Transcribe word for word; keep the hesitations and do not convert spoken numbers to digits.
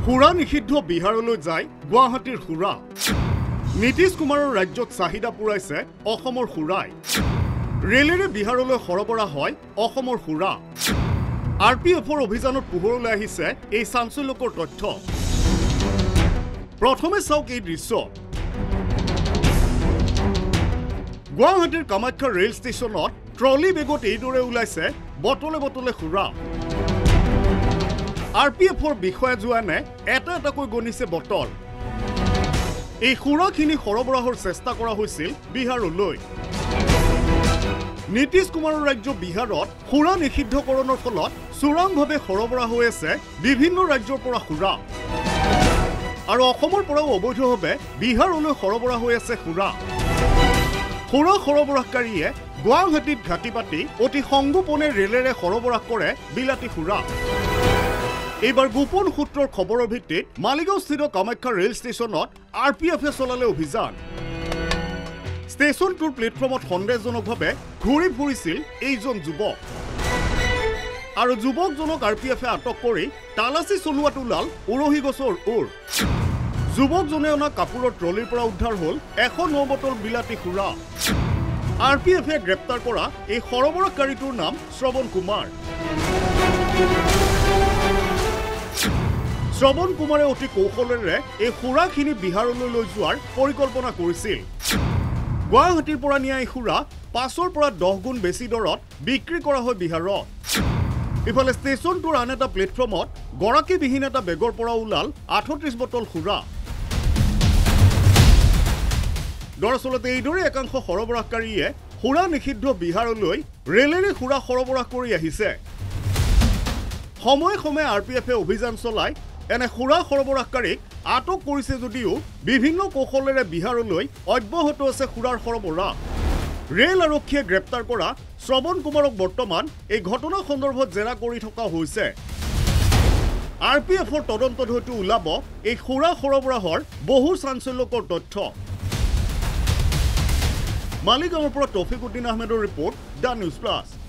সুৰা নিষিদ্ধ বিহাৰলৈ যায় গুৱাহাটীৰ সুৰা নীতিশ কুমাৰৰ ৰাজ্যত চাহিদা পুৰাইছে অসমৰ সুৰাই ৰেলেৰে বিহাৰলৈ সৰবৰাহ হয় অসমৰ সুৰা আৰ পি এফৰ অভিযানত পোহৰলৈ আহিছে এই চাঞ্চল্যকৰ তথ্য প্ৰথমে চাওক এই দৃশ্য গুৱাহাটীৰ কামাখ্যা ৰেল ষ্টেচনত ট্ৰলি বেগত এইদৰে ওলাইছে বটলে বটলে সুৰা আৰ পি এফৰ বিষয়া জোৱানে এটা এটাকৈ গণিছে বটল এই সুৰাখিনি সৰবৰাহৰ চেষ্টা কৰা হৈছিল বিহাৰলৈ নীতিশ কুমাৰৰ ৰাজ্য বিহাৰত সুৰা নিষিদ্ধকৰণৰ ফলত চোৰাংভাৱে সৰবৰাহ হৈ আছে বিভিন্ন ৰাজ্যৰ পৰা সুৰা আৰু অসমৰ পৰাও অবৈধভাৱে বিহাৰলৈ সৰবৰাহ হৈ আছে সুৰা সুৰা সৰবৰাহকাৰীয়ে গুৱাহাটীত ঘাটি পাতি অতি সংগোপনে ৰেলেৰে সৰবৰাহ কৰে বিলাতী সুৰা এইবাৰ গোপন সূত্ৰৰ খবৰৰ ভিত্তিত মালিগাঁওস্থিত কামাখ্যা ৰেল ষ্টেচনত আৰ পি এফে চলালে অভিযান ষ্টেচনটোৰ প্লেটফৰ্মত সন্দেহজনকভাৱে ঘূৰি ফুৰিছিল এইজন যুৱক আৰু যুৱকজনক আৰ পি এফে আটক কৰি তালাচী চলোৱাত ওলাল উৰহি গছৰ ওৰ যুৱকজনে অনা কাপোৰৰ ট্ৰলিৰ পৰা উদ্ধাৰ হ'ল এশ ন বটল বিলাতী সুৰা আৰ পি এফে গ্ৰেপ্তাৰ কৰা এই সৰবৰাহকাৰীটোৰ নাম শ্ৰৱণ কুমাৰ শ্ৰৱণ কুমাৰে অতি কৌশলেৰে এই সুৰাখিনি বিহাৰলৈ লৈ যোৱাৰ পৰিকল্পনা কৰিছিল গুৱাহাটীৰ পৰা নিয়া এই সুৰা পাঁচৰ পৰা দহ গুণ বেছি দৰত বিক্ৰী কৰা হয় বিহাৰত ইফালে ষ্টেচনটোৰ আন এটা প্লেটফৰ্মত গৰাকীবিহীন এটা বেগৰ পৰা ওলাল আঠত্ৰিশ বটল সুৰা দৰাচলতে এইদৰে একাংশ সৰবৰাহকাৰীয়ে সুৰা নিষিদ্ধ বিহাৰলৈ ৰেলেৰে সুৰা সৰবৰাহ কৰি আহিছে সময়ে সময়ে আৰ পি এফে অভিযান চলাই এনে সুৰা সৰবৰাহকাৰীক আটক কৰিছে যদিও বিভিন্ন কৌশলেৰে বিহাৰলৈ অব্যাহত আছে সুৰাৰ সৰবৰাহ ৰেল আৰক্ষীয়ে গ্ৰেপ্তাৰ কৰা শ্ৰৱণ কুমাৰক বৰ্তমান এই ঘটনা সন্দৰ্ভত জেৰা কৰি থকা হৈছে আৰ পি এফৰ তদন্তত হয়তো ওলাব এই সুৰা সৰবৰাহৰ বহু চাঞ্চল্যকৰ তথ্য মালিগাঁৱৰ পৰা তৌফিক উদ্দিন আহমেদৰ ৰিপৰ্ট দ্য নিউজ প্লাছ।